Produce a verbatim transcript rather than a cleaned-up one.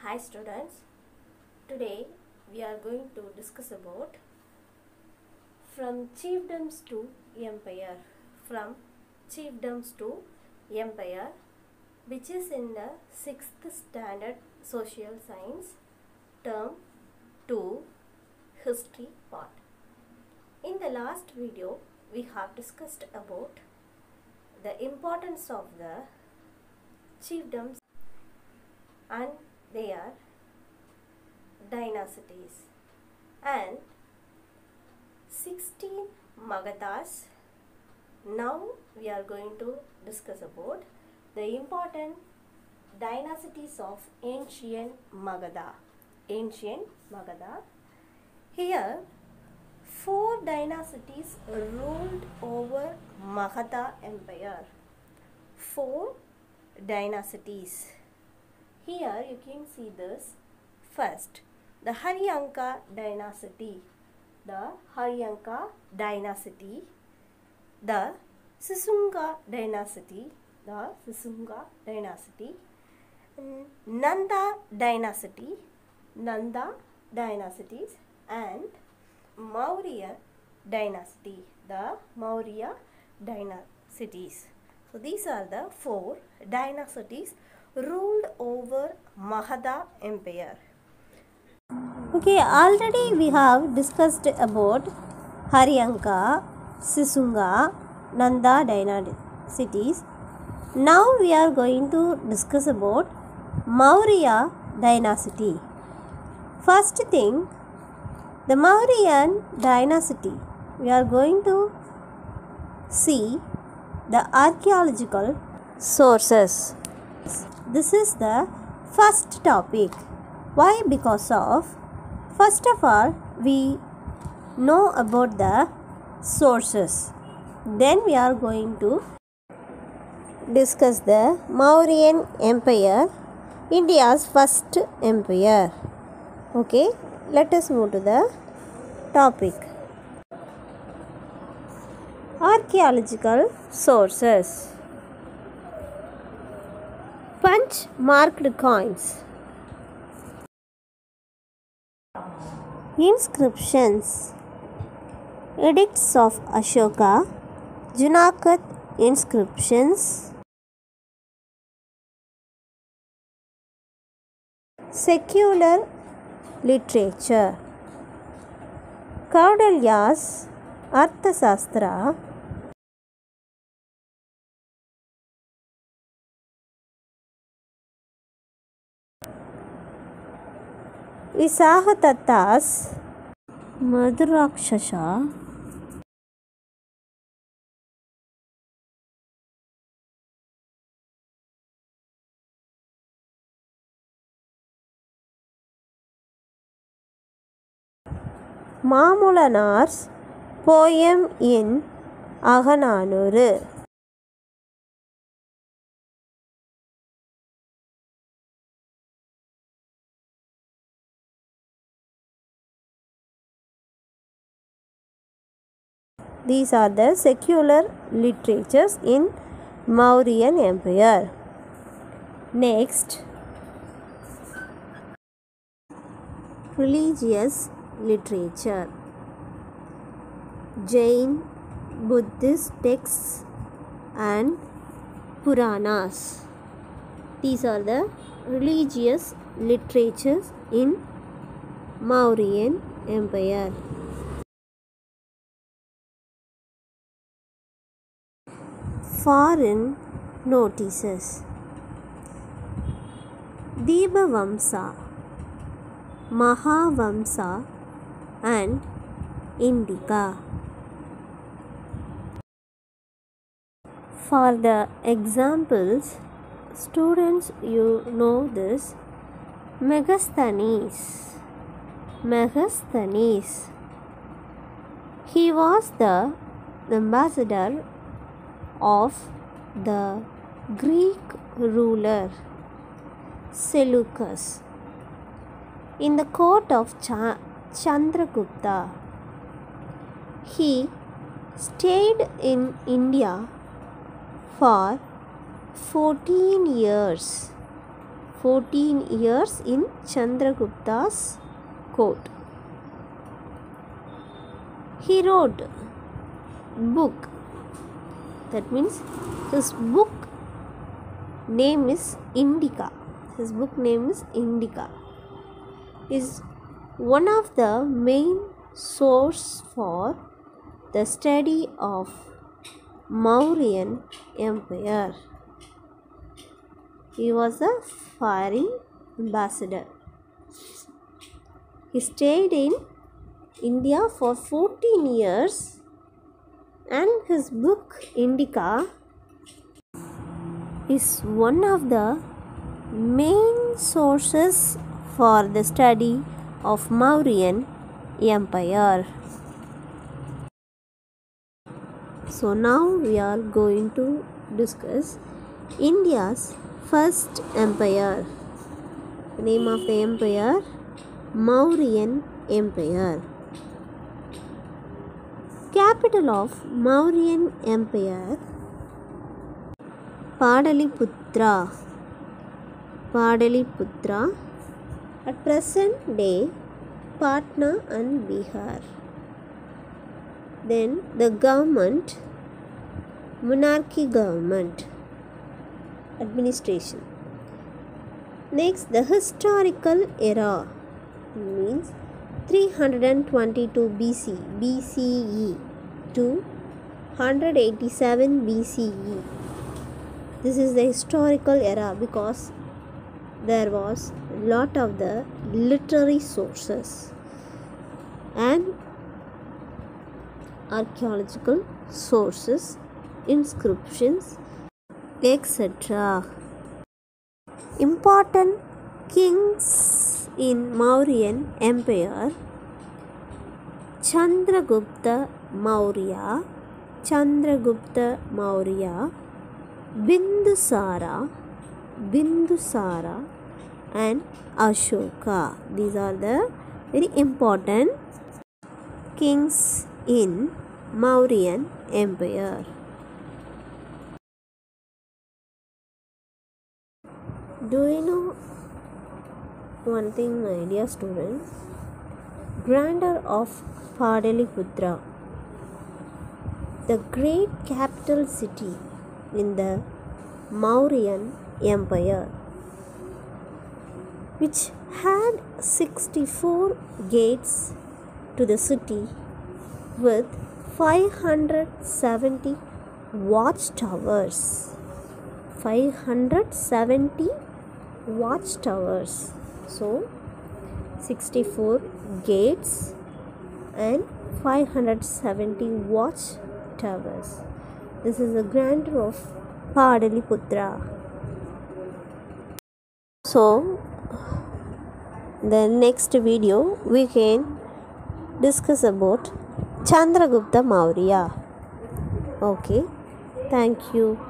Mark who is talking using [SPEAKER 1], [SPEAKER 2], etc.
[SPEAKER 1] Hi students, today we are going to discuss about from chiefdoms to empire, from chiefdoms to empire, which is in the sixth standard social science term two history part. In the last video we have discussed about the importance of the chiefdoms and their dynasties and sixteen Magadhas. Now we are going to discuss about the important dynasties of ancient Magadha. Ancient Magadha. Here four dynasties ruled over Magadha Empire. Four dynasties. Here you can see this. First, the Haryanka dynasty. The Haryanka dynasty. The Sisunga dynasty. The Sisunga dynasty. Nanda dynasty. Nanda dynasties. And Maurya dynasty. The Maurya dynasties. So these are the four dynasties ruled over Magadha Empire. Okay, already we have discussed about Haryanka, Sisunga, Nanda dynasties. Now we are going to discuss about Maurya dynasty. First thing, the Mauryan dynasty. We are going to see the archaeological sources. This is the first topic. Why? Because of, first of all, we know about the sources. Then we are going to discuss the Mauryan Empire, India's first empire. Okay, let us move to the topic. Archaeological sources. Punch marked coins. Inscriptions. Edicts of Ashoka. Junakat inscriptions. Secular literature. Kaudalya's Arthasastra. Visahatatta's Madhurakshasa. Mamulanar's poem in Agananuru. These are the secular literatures in Mauryan Empire. Next, religious literature. Jain, Buddhist texts and Puranas. These are the religious literatures in Mauryan Empire. Foreign notices. Deepavamsa, Mahavamsa and Indica. For the examples, students, you know this. Megasthenes. Megasthenes. He was the ambassador of the Greek ruler Seleucus in the court of Ch- Chandragupta. He stayed in India for fourteen years. fourteen years in Chandragupta's court. He wrote book. That means his book name is Indica. His book name is Indica. Is one of the main source for the study of Mauryan Empire. He was a foreign ambassador. He stayed in India for fourteen years, and his book Indica is one of the main sources for the study of Mauryan Empire. So now we are going to discuss India's first empire. The name of the empire, Mauryan Empire. Capital of Mauryan Empire, Padaliputra. Padaliputra. At present day, Patna and Bihar. Then the government, monarchy government, administration. Next, the historical era means three hundred twenty-two B C, B C E to one hundred eighty-seven B C E. This is the historical era because there was a lot of the literary sources and archaeological sources, inscriptions, et cetera. Important kings in Mauryan Empire: Chandragupta Maurya, Chandragupta Maurya, Bindusara, Bindusara, and Ashoka. These are the very important kings in Mauryan Empire. Do you know one thing, my dear students? Grandeur of Padaliputra, the great capital city in the Mauryan Empire, which had sixty-four gates to the city with five hundred seventy watchtowers. five hundred seventy watchtowers. So, sixty-four gates and five hundred seventy watchtowers. This is the grandeur of Padaliputra. So, the next video we can discuss about Chandragupta Maurya. Okay, thank you.